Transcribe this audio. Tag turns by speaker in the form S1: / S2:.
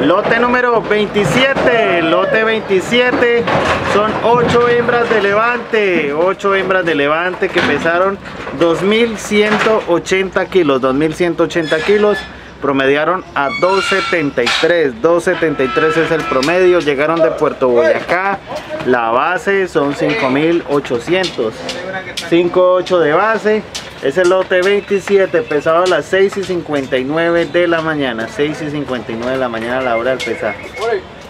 S1: Lote número 27, lote 27, son 8 hembras de levante, 8 hembras de levante que pesaron 2.180 kilos, 2.180 kilos, promediaron a 2.73, 2.73 es el promedio, llegaron de Puerto Boyacá, la base son 5.800, 5.8 de base. Es el lote 27, pesado a las 6:59 de la mañana, 6:59 de la mañana a la hora del pesaje.